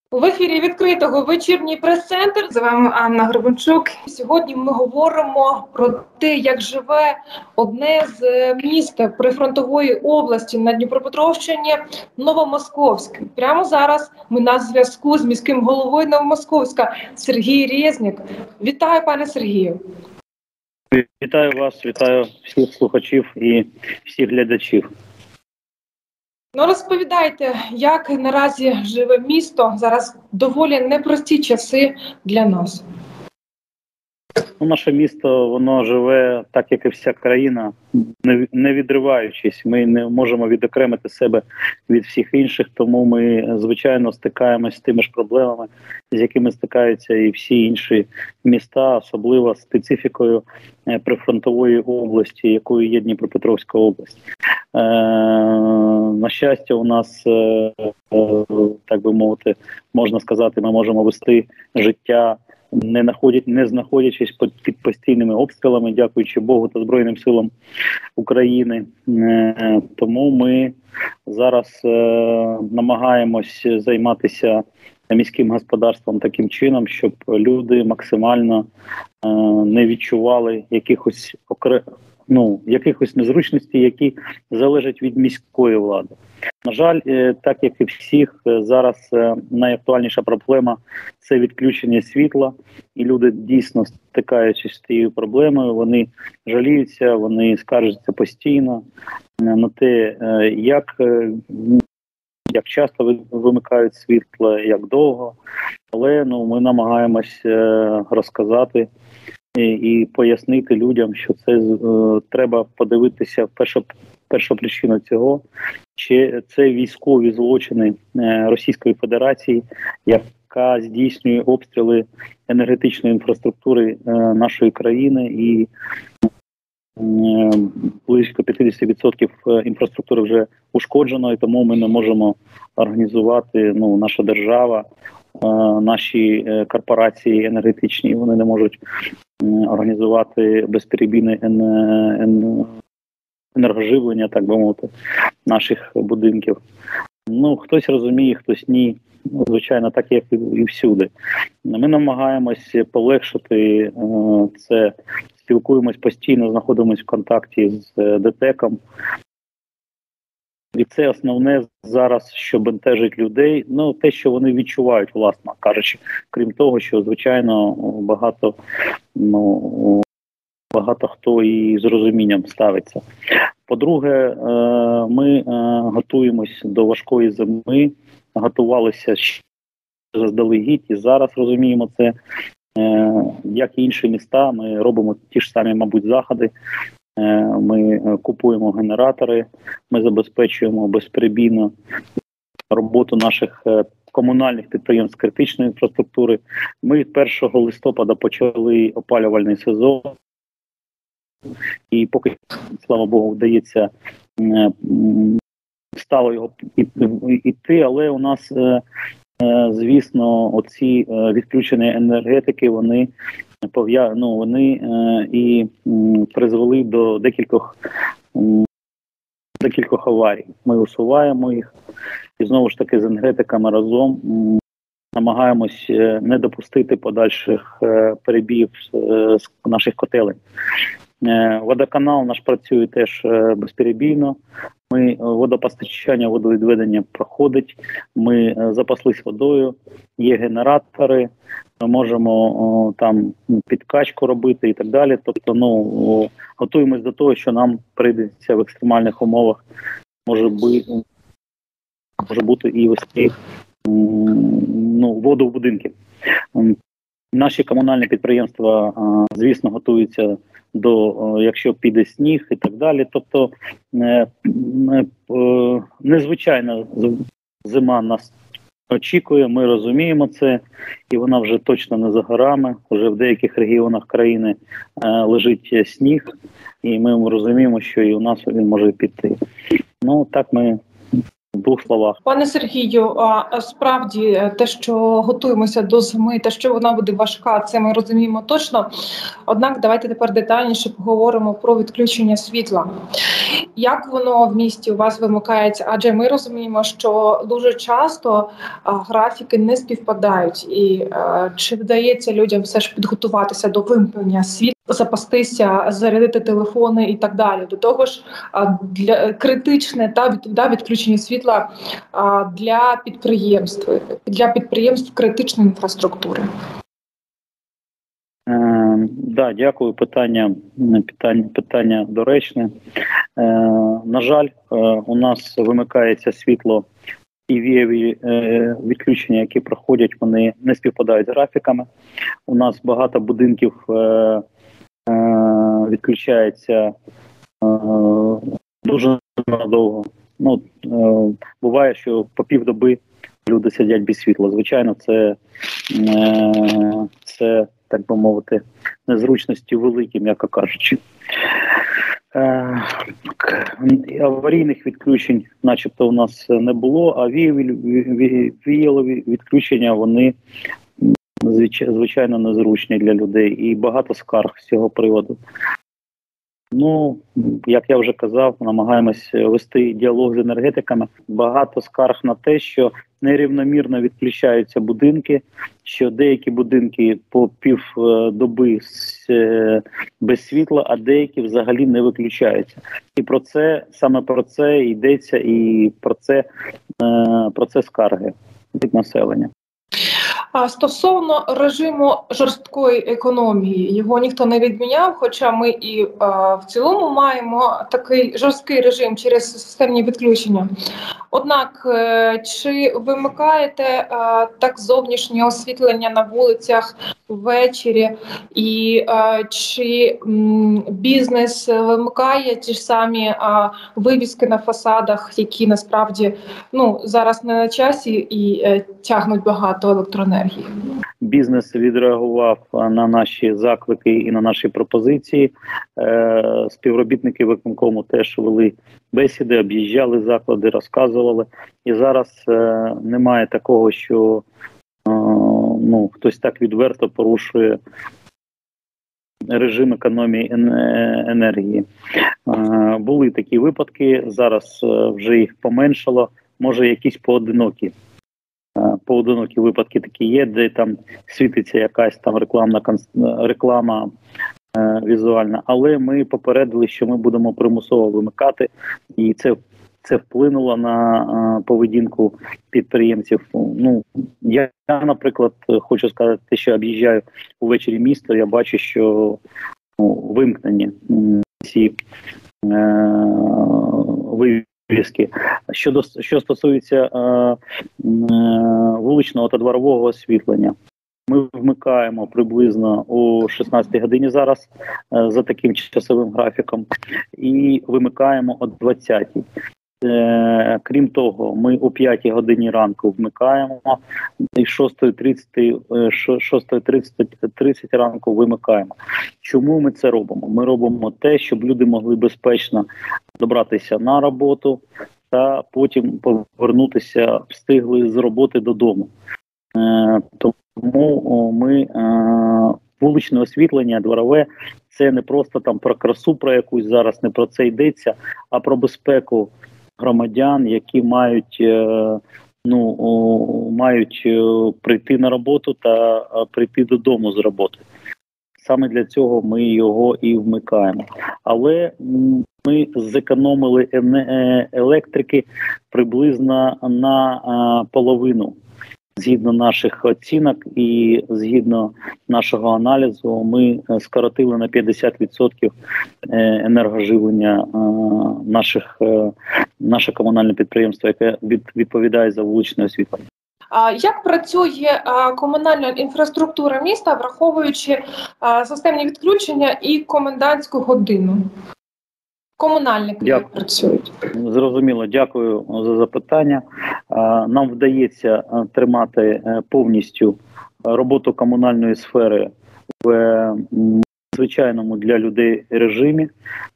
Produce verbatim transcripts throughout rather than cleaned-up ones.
В ефірі відкритого вечірній прес-центр. З вами Анна Гребенчук. Сьогодні ми говоримо про те, як живе одне з міст прифронтової області на Дніпропетровщині – Новомосковськ. Прямо зараз ми на зв'язку з міським головою Новомосковська Сергій Резнік. Вітаю, пане Сергію. Вітаю вас, вітаю всіх слухачів і всіх глядачів. Ну, розповідайте, як наразі живе місто, зараз доволі непрості часи для нас. Ну, наше місто, воно живе так, як і вся країна, не відриваючись. Ми не можемо відокремити себе від всіх інших, тому ми, звичайно, стикаємося з тими ж проблемами, з якими стикаються і всі інші міста, особливо специфікою прифронтової області, якою є Дніпропетровська область. Е, на щастя, у нас, е, так би мовити, можна сказати, ми можемо вести життя, не знаходять, не знаходячись під постійними обстрілами, дякуючи Богу та Збройним силам України. Е, тому ми зараз е, намагаємось займатися міським господарством таким чином, щоб люди максимально е, не відчували якихось окре... ну, якихось незручностей, які залежать від міської влади. На жаль, так як і всіх, зараз найактуальніша проблема – це відключення світла. І люди, дійсно стикаючись з цією проблемою, вони жаліються, вони скаржаться постійно на те, як, як часто вимикають світло, як довго. Але ну, ми намагаємось розказати і пояснити людям, що це е, треба подивитися перша, перша причина цього, чи це військові злочини е, Російської Федерації, яка здійснює обстріли енергетичної інфраструктури е, нашої країни, і е, близько п'ятдесят відсотків інфраструктури вже ушкоджено, і тому ми не можемо організувати, ну, наша держава, е, наші е, корпорації енергетичні, вони не можуть організувати безперебійне енергоживлення, так би мовити, наших будинків. Ну, хтось розуміє, хтось ні. Ну, звичайно, так, як і всюди. Ми намагаємось полегшити е, це, спілкуємось постійно, знаходимось в контакті з ДТЕКом. І це основне зараз, що бентежить людей, ну, те, що вони відчувають, власно кажучи, крім того, що, звичайно, багато, ну, багато хто і з розумінням ставиться. По-друге, ми готуємось до важкої зими, готувалися ще заздалегідь, і зараз розуміємо це, як і інші міста, ми робимо ті ж самі, мабуть, заходи. Ми купуємо генератори, ми забезпечуємо безперебійно роботу наших комунальних підприємств критичної інфраструктури. Ми першого листопада почали опалювальний сезон, і поки, слава Богу, вдається стало його йти, але у нас, звісно, оці відключення енергетики, вони Пов'я... Ну, вони е, і м, призвели до декількох, м, декількох аварій. Ми усуваємо їх і знову ж таки з енергетиками разом м, намагаємось е, не допустити подальших е, перебіїв е, з наших котелень. Е, водоканал наш працює теж е, безперебійно. Ми, водопостачання, водовідведення проходить, ми е, запаслись водою, є генератори. Ми можемо о, там підкачку робити і так далі. Тобто, ну, о, готуємось до того, що нам прийдеться в екстремальних умовах, може бути, може бути і вести ну, воду в будинки. Наші комунальні підприємства, звісно, готуються до, якщо піде сніг і так далі. Тобто, незвичайна зима нас очікує, ми розуміємо це, і вона вже точно не за горами. Вже в деяких регіонах країни е, лежить сніг, і ми розуміємо, що і у нас він може піти. Ну, так ми В двох словах. Пане Сергію, а справді те, що готуємося до зими, те, що вона буде важка, це ми розуміємо точно. Однак давайте тепер детальніше поговоримо про відключення світла. Як воно в місті у вас вимикається? Адже ми розуміємо, що дуже часто а, графіки не співпадають. І а, чи вдається людям все ж підготуватися до вимкнення світла, запастися, зарядити телефони і так далі? До того ж, а, для критичне та від, да, відключення світла а, для підприємств, для підприємств критичної інфраструктури. Е, да, дякую. Питання, питання, питання доречне. Е, на жаль, е, у нас вимикається світло, і вієві е, відключення, які проходять, вони не співпадають з графіками. У нас багато будинків е, е, відключається е, дуже надовго. Ну, е, буває, що по півдоби люди сидять без світла. Звичайно, це, е, це так би мовити, незручності великі, м'яко кажучи. Е, аварійних відключень начебто у нас не було, а віялові відключення, вони звичайно незручні для людей і багато скарг з цього приводу. Ну, як я вже казав, намагаємось вести діалог з енергетиками. Багато скарг на те, що нерівномірно відключаються будинки, що деякі будинки по півдоби без світла, а деякі взагалі не виключаються. І про це, саме про це йдеться, і про це, про це скарги від населення. А стосовно режиму жорсткої економії, його ніхто не відміняв, хоча ми і а, в цілому маємо такий жорсткий режим через системні відключення. Однак, чи вимикаєте а, так зовнішнє освітлення на вулицях ввечері, і а, чи м, бізнес вимикає ті ж самі а, вивіски на фасадах, які насправді ну, зараз не на часі і а, тягнуть багато електроенергії? Бізнес відреагував на наші заклики і на наші пропозиції. Е, співробітники виконкому теж вели бесіди, об'їжджали заклади, розказували. І зараз е, немає такого, що е, ну, хтось так відверто порушує режим економії енергії. Е, були такі випадки, зараз вже їх поменшало, може якісь поодинокі. Поодинокі випадки такі є, де там світиться якась там рекламна реклама е, візуальна, але ми попередили, що ми будемо примусово вимикати, і це це вплинуло на е, поведінку підприємців. Ну, я, я, наприклад, хочу сказати, що об'їжджаю увечері місто, я бачу, що ну, вимкнені ці е, вивіски. Щодо, що стосується е, е, вуличного та дворового освітлення, ми вмикаємо приблизно о шістнадцятій годині зараз е, за таким часовим графіком і вимикаємо о двадцятій. Е, крім того, ми о п'ятій годині ранку вмикаємо і шостої тридцять ранку вимикаємо. Чому ми це робимо? Ми робимо те, щоб люди могли безпечно добратися на роботу та потім повернутися, встигли з роботи додому. Е, тому ми е, вуличне освітлення, дворове, це не просто там про красу, про якусь зараз, не про це йдеться, а про безпеку громадян, які мають, е, ну, о, мають прийти на роботу та прийти додому з роботи. Саме для цього ми його і вмикаємо. Але ми зекономили електрики приблизно на половину. Згідно наших оцінок і згідно нашого аналізу, ми скоротили на п'ятдесят відсотків енергоживлення наших, наше комунальне підприємство, яке відповідає за вуличне освітлення. А як працює а, комунальна інфраструктура міста, враховуючи а, системні відключення і комендантську годину? Комунальники Дякую. Як працюють? Зрозуміло, дякую за запитання. Нам вдається тримати повністю роботу комунальної сфери в звичайному для людей режимі.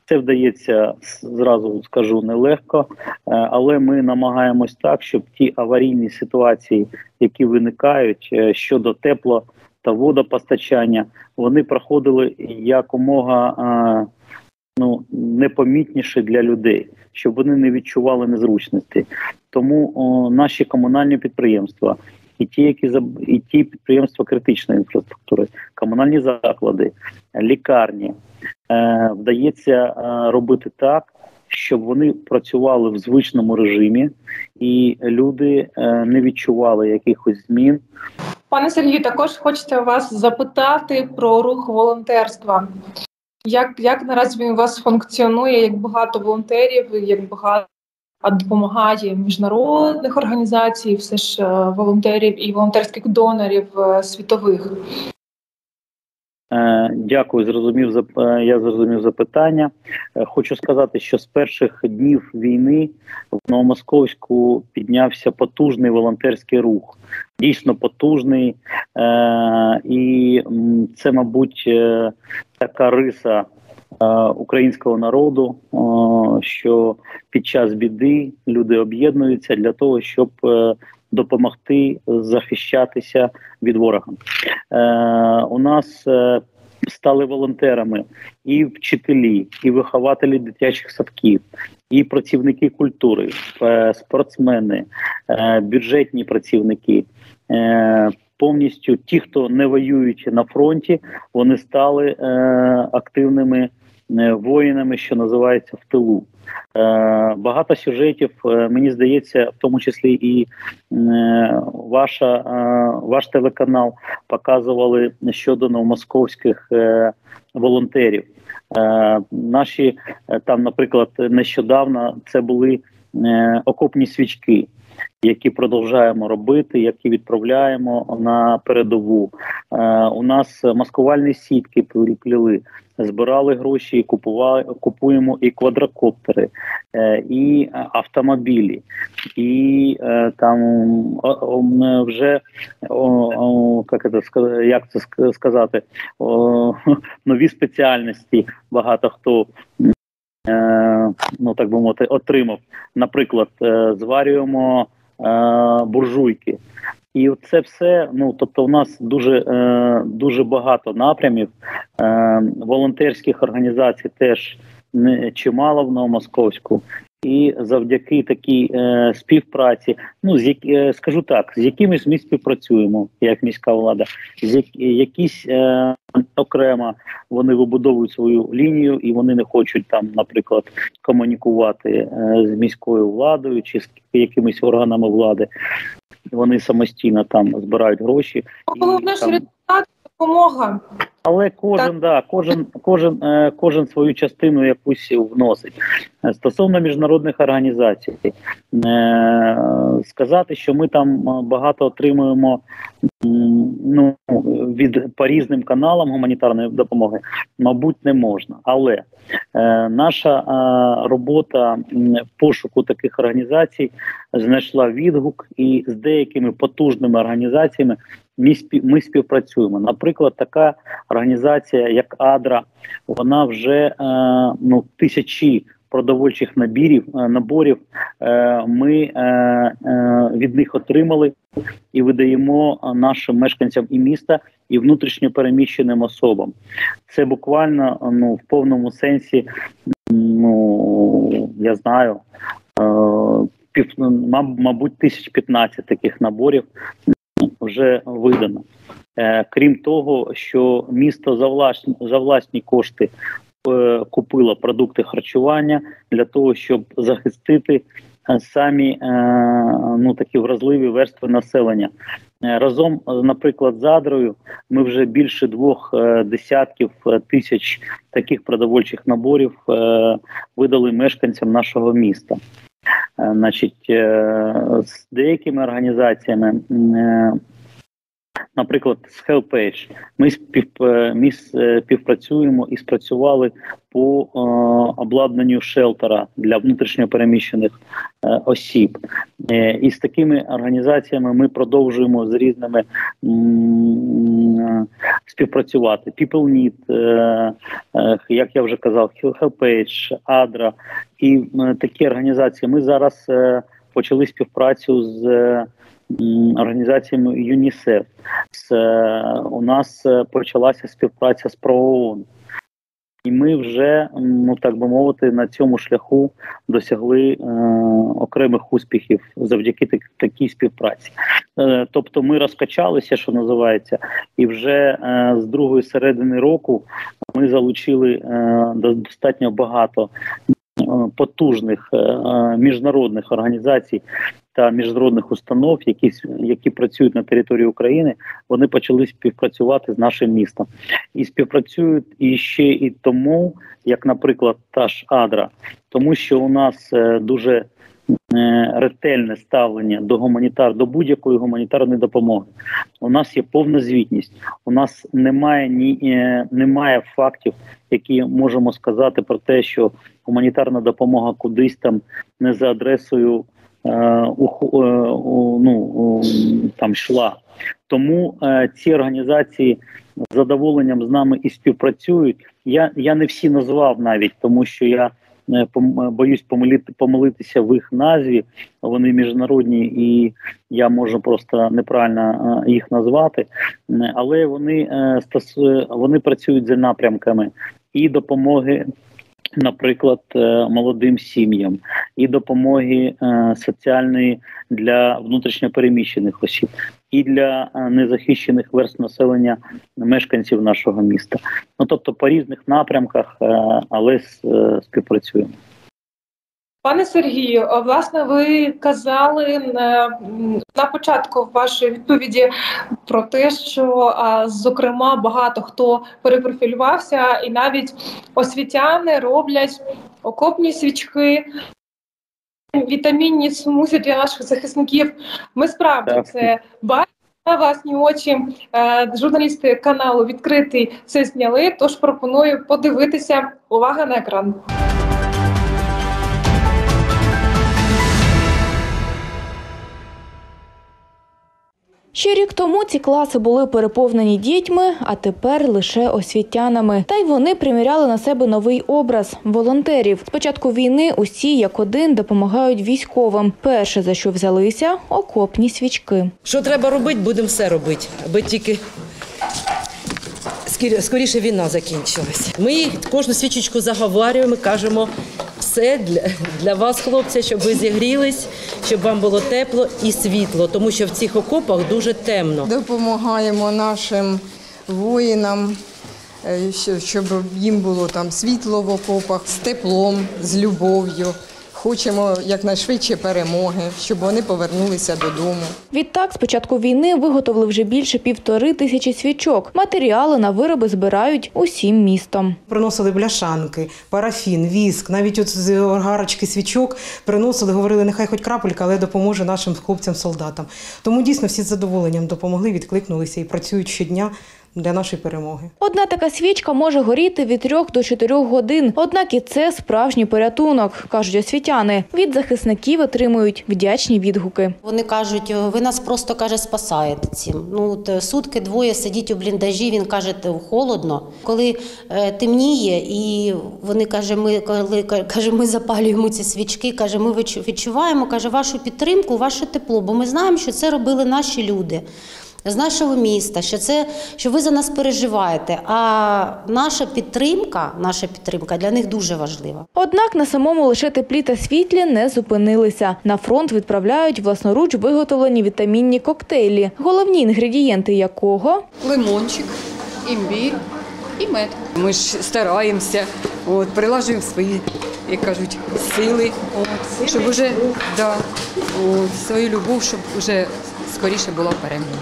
Це вдається, зразу скажу, нелегко, але ми намагаємось так, щоб ті аварійні ситуації, які виникають щодо тепло- та водопостачання, вони проходили якомога ну, непомітніше для людей, щоб вони не відчували незручності. Тому о, наші комунальні підприємства, і ті, які і ті підприємства критичної інфраструктури, комунальні заклади, лікарні, е, вдається е, робити так, щоб вони працювали в звичному режимі і люди е, не відчували якихось змін. Пане Сергію, також хочеться вас запитати про рух волонтерства. Як, як наразі він у вас функціонує, як багато волонтерів, як багато допомагає міжнародних організацій, все ж волонтерів і волонтерських донорів світових? Дякую, зрозумів, я зрозумів запитання. Хочу сказати, що з перших днів війни в Новомосковську піднявся потужний волонтерський рух. Дійсно потужний. І це, мабуть, така риса українського народу, що під час біди люди об'єднуються для того, щоб допомогти захищатися від ворога. У нас стали волонтерами і вчителі, і вихователі дитячих садків, і працівники культури, спортсмени, бюджетні працівники. Повністю ті, хто не воюють на фронті, вони стали е, активними е, воїнами, що називається, в тилу. Е, багато сюжетів, е, мені здається, в тому числі і е, ваша, е, ваш телеканал показували щодо новомосковських е, волонтерів. Е, наші, е, там, наприклад, нещодавно це були е, окопні свічки, які продовжуємо робити, які відправляємо на передову. Е, у нас маскувальні сітки плели, збирали гроші, і купували, купуємо і квадрокоптери, е, і автомобілі, і е, там о, о, вже о, о, як, це, як це сказати, о, нові спеціальності багато хто е, ну, так би мовити, отримав. Наприклад, е, зварюємо буржуйки. І це все, ну, тобто у нас дуже, е, дуже багато напрямів. Е, волонтерських організацій теж не, чимало в Новомосковську. І завдяки такій е, співпраці, ну, з, е, скажу так, з якимись ми співпрацюємо, як міська влада, з як, якісь е, окремо вони вибудовують свою лінію і вони не хочуть там, наприклад, комунікувати е, з міською владою чи з якимись органами влади. Вони самостійно там збирають гроші. Головне, що результат – допомога. Але кожен, да, кожен, кожен, е, кожен свою частину якусь вносить. Стосовно міжнародних організацій, е, сказати, що ми там багато отримуємо ну, від по різним каналам гуманітарної допомоги, мабуть, не можна. Але е, наша е, робота пошуку таких організацій знайшла відгук, і з деякими потужними організаціями ми, спів, ми співпрацюємо. Наприклад, така організація, як Адра, вона вже е, ну, тисячі продовольчих набірів, наборів е, ми е, е, від них отримали і видаємо нашим мешканцям і міста, і внутрішньо переміщеним особам. Це буквально, ну, в повному сенсі, ну, я знаю, е, пів, мабуть, тисяч п'ятнадцять таких наборів вже видано. Е, крім того, що місто за власні, за власні кошти е, купило продукти харчування для того, щоб захистити е, самі е, ну, такі вразливі верстви населення. Е, разом, наприклад, з Адрою ми вже більше двох е, десятків тисяч таких продовольчих наборів е, видали мешканцям нашого міста. Е, значить, е, з деякими організаціями е, наприклад, з HelpAge. Ми спів, ми співпрацюємо і спрацювали по е, обладнанню шелтера для внутрішньопереміщених е, осіб. Е, і з такими організаціями ми продовжуємо з різними м, співпрацювати. People Need, е, е, як я вже казав, HelpAge, Адра і е, такі організації. Ми зараз е, почали співпрацю з е, організаціями ЮНІСЕФ. З, е, у нас почалася співпраця з ПРООН. І ми вже, ну так би мовити, на цьому шляху досягли е, окремих успіхів завдяки так, такій співпраці. Е, тобто ми розкачалися, що називається, і вже е, з другої середини року ми залучили е, достатньо багато е, потужних е, міжнародних організацій та міжнародних установ, які, які працюють на території України, вони почали співпрацювати з нашим містом. І співпрацюють і ще і тому, як, наприклад, та ж Адра, тому що у нас е, дуже е, ретельне ставлення до гуманітар, до будь-якої гуманітарної допомоги. У нас є повна звітність, у нас немає, ні, е, немає фактів, які можемо сказати про те, що гуманітарна допомога кудись там не за адресою Uh, uh, uh, ну, uh, там йшла. Тому uh, ці організації з задоволенням з нами і співпрацюють. Я, я не всі назвав навіть, тому що я uh, пом, боюсь помилити, помилитися в їх назві. Вони міжнародні і я можу просто неправильно uh, їх назвати. Uh, але вони, uh, стосу, вони працюють за напрямками і допомоги, наприклад, молодим сім'ям, і допомоги е, соціальної для внутрішньопереміщених осіб, і для е, незахищених верств населення мешканців нашого міста. Ну, тобто по різних напрямках, е, але е, співпрацюємо. Пане Сергію, власне, ви казали на, на початку вашої відповіді про те, що, зокрема, багато хто перепрофілювався, і навіть освітяни роблять окопні свічки, вітамінні смузі для наших захисників. Ми справді так. це бачимо на власні очі. Журналісти каналу «Відкритий» це зняли, тож пропоную подивитися. Увага на екран. Ще рік тому ці класи були переповнені дітьми, а тепер лише освітянами. Та й вони приміряли на себе новий образ – волонтерів. З початку війни усі як один допомагають військовим. Перше, за що взялися – окопні свічки. Що треба робити, будемо все робити, аби тільки скоріше війна закінчилась. Ми кожну свічечку заговорюємо, кажемо все для, для вас, хлопці, щоб ви зігрілись, щоб вам було тепло і світло, тому що в цих окопах дуже темно. Допомагаємо нашим воїнам, щоб їм було там світло в окопах, з теплом, з любов'ю. Хочемо якнайшвидше перемоги, щоб вони повернулися додому. Відтак, з початку війни виготовили вже більше півтори тисячі свічок. Матеріали на вироби збирають усім містом. Приносили бляшанки, парафін, віск, навіть от з гарочки свічок приносили, говорили, нехай хоч крапелька, але допоможе нашим хлопцям-солдатам. Тому дійсно всі з задоволенням допомогли, відкликнулися і працюють щодня для нашої перемоги. Одна така свічка може горіти від трьох до чотирьох годин. Однак і це справжній порятунок, кажуть освітяни. Від захисників отримують вдячні відгуки. Вони кажуть, ви нас просто, каже, спасаєте цим. Ну, сутки двоє сидіть у бліндажі, він каже, холодно. Коли е, темніє і вони, каже, ми, коли, каже, ми запалюємо ці свічки, каже, ми відчуваємо, каже, вашу підтримку, ваше тепло, бо ми знаємо, що це робили наші люди з нашого міста, що це, що ви за нас переживаєте, а наша підтримка, наша підтримка для них дуже важлива. Однак на самому лише теплі та світлі не зупинилися. На фронт відправляють власноруч виготовлені вітамінні коктейлі, головні інгредієнти якого – лимончик, імбір і мед. Ми ж стараємося, от, прилажуємо свої, як кажуть, сили, от, щоб уже, да, от, свою любов, щоб вже скоріше була перемога.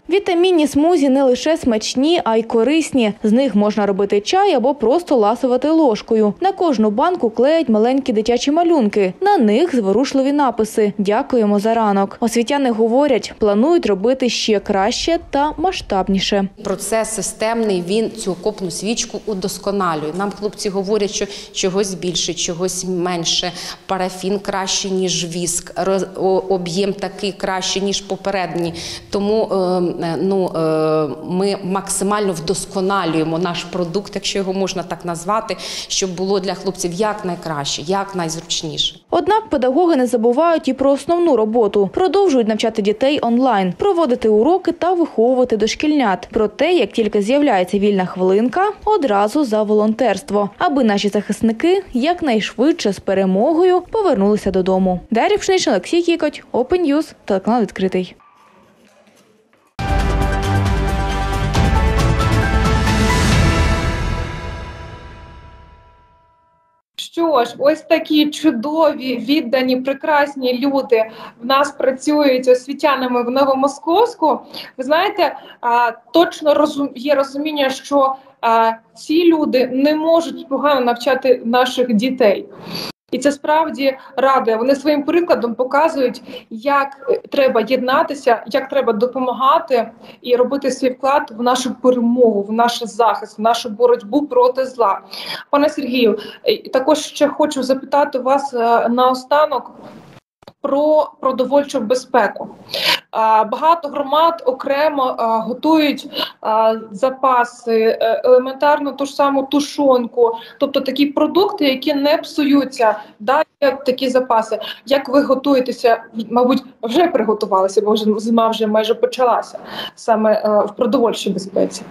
Вітамінні смузі не лише смачні, а й корисні. З них можна робити чай або просто ласувати ложкою. На кожну банку клеять маленькі дитячі малюнки. На них зворушливі написи «Дякуємо за ранок». Освітяни говорять, планують робити ще краще та масштабніше. Процес системний, він цю окопну свічку удосконалює. Нам хлопці говорять, що чогось більше, чогось менше, парафін краще, ніж віск, об'єм такий краще, ніж попередній. Тому ну, ми максимально вдосконалюємо наш продукт, якщо його можна так назвати, щоб було для хлопців якнайкраще, якнайзручніше. Однак педагоги не забувають і про основну роботу. Продовжують навчати дітей онлайн, проводити уроки та виховувати дошкільнят. Проте, як тільки з'являється вільна хвилинка, одразу за волонтерство, аби наші захисники якнайшвидше з перемогою повернулися додому. Дар'я Пшенична, Олексій Кікоть, Open News, телеканал «Відкритий». Що ж, ось такі чудові, віддані, прекрасні люди в нас працюють освітянами в Новомосковську. Ви знаєте, точно розум... є розуміння, що ці люди не можуть погано навчати наших дітей. І це справді радує. Вони своїм прикладом показують, як треба єднатися, як треба допомагати і робити свій вклад в нашу перемогу, в наш захист, в нашу боротьбу проти зла. Пане Сергію, також ще хочу запитати вас наостанок про продовольчу безпеку. Багато громад окремо готують запаси, елементарно ту ж саму тушонку, тобто такі продукти, які не псуються, да, такі запаси. Як ви готуєтеся, мабуть, вже приготувалися, бо вже зима вже майже почалася, саме в продовольчій безпеці?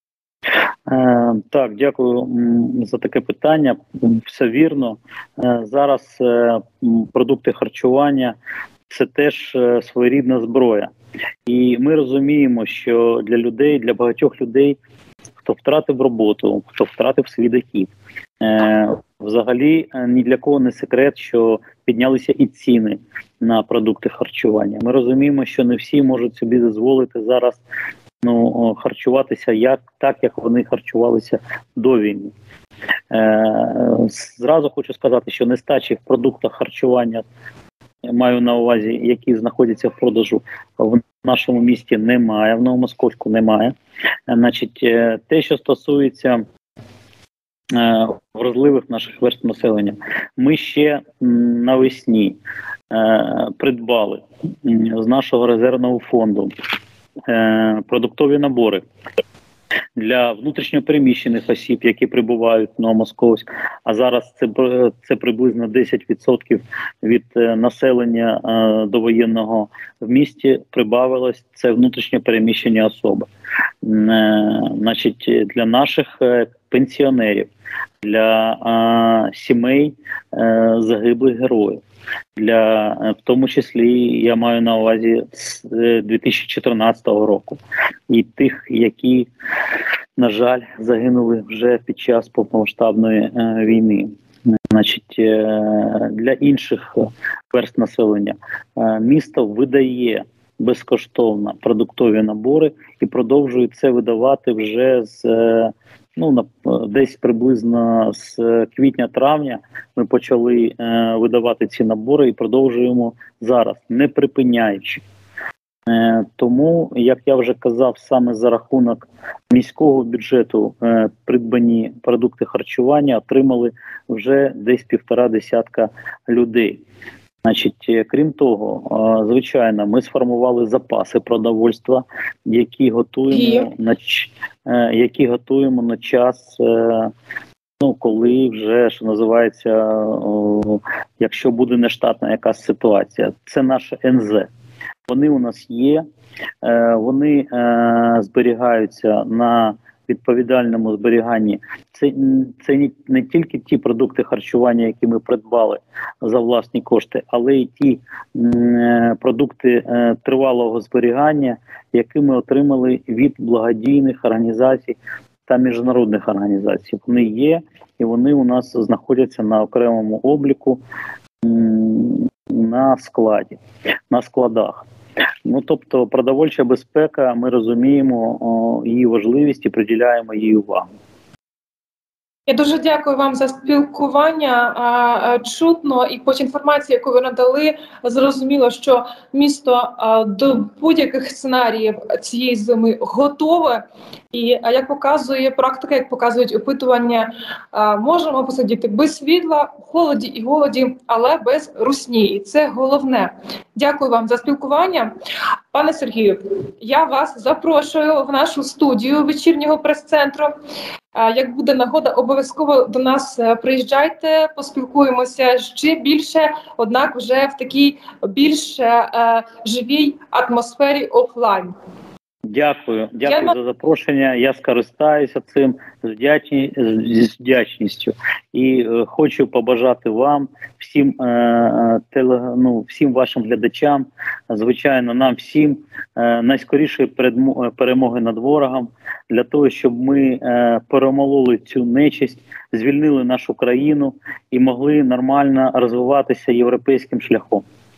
Так, дякую за таке питання. Все вірно. Зараз продукти харчування – це теж своєрідна зброя. І ми розуміємо, що для людей, для багатьох людей, хто втратив роботу, хто втратив свій дохід, взагалі ні для кого не секрет, що піднялися і ціни на продукти харчування. Ми розуміємо, що не всі можуть собі дозволити зараз ну, харчуватися як, так, як вони харчувалися до війни. Е, зразу хочу сказати, що нестачі в продуктах харчування, маю на увазі, які знаходяться в продажу в нашому місті, немає, в Новомосковську немає. Е, значить, е, те, що стосується е, вразливих наших верств населення, ми ще м, навесні е, придбали м, з нашого резервного фонду продуктові набори для внутрішньопереміщених осіб, які прибувають в Новомосковськ, а зараз це, це приблизно десять відсотків від населення е, довоєнного в місті прибавилось, це внутрішньопереміщені особи. Е, значить, для наших е, пенсіонерів, для е, сімей е, загиблих героїв, для, в тому числі, я маю на увазі з дві тисячі чотирнадцятого року, і тих, які, на жаль, загинули вже під час повномасштабної е, війни. Значить, е, для інших верств населення е, місто видає безкоштовно продуктові набори і продовжує це видавати вже з е, Ну, на, десь приблизно з квітня-травня ми почали е, видавати ці набори і продовжуємо зараз, не припиняючи. Е, тому, як я вже казав, саме за рахунок міського бюджету е, придбані продукти харчування отримали вже десь півтора десятка людей. Значить, крім того, звичайно, ми сформували запаси продовольства, які готуємо на які готуємо на час, ну, коли вже, що називається, якщо буде нештатна якась ситуація. Це наше ен зет. Вони у нас є, вони зберігаються на відповідальному зберіганні. Це, це не, не тільки ті продукти харчування, які ми придбали за власні кошти, але й ті м, продукти е, тривалого зберігання, які ми отримали від благодійних організацій та міжнародних організацій. Вони є, і вони у нас знаходяться на окремому обліку м, на складі, на складах. Ну, тобто, продовольча безпека, ми розуміємо о, її важливість і приділяємо їй увагу. Я дуже дякую вам за спілкування. Чутно і по інформації, яку ви надали, зрозуміло, що місто до будь-яких сценаріїв цієї зими готове. І як показує практика, як показують опитування, можемо посидіти без світла, в холоді і голоді, але без русні. І це головне. Дякую вам за спілкування. Пане Сергію, я вас запрошую в нашу студію вечірнього прес-центру. Як буде нагода, обов'язково до нас приїжджайте, поспілкуємося ще більше, однак вже в такій більш е, живій атмосфері офлайн. Дякую, дякую Я... за запрошення. Я скористаюся цим з, вдячні... з вдячністю і е, хочу побажати вам, всім, е, теле... ну, всім вашим глядачам, звичайно, нам всім е, найскорішої перемоги над ворогом, для того, щоб ми е, перемололи цю нечисть, звільнили нашу країну і могли нормально розвиватися європейським шляхом.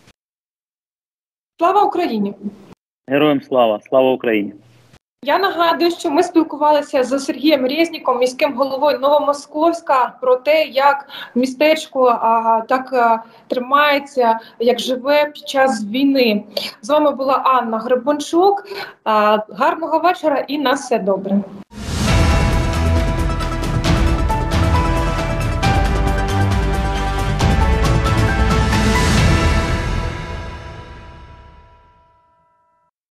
Слава Україні! Героям слава! Слава Україні! Я нагадую, що ми спілкувалися з Сергієм Резніком, міським головою Новомосковська, про те, як містечко а, так а, тримається, як живе під час війни. З вами була Анна Гребенчук. А, гарного вечора і на все добре.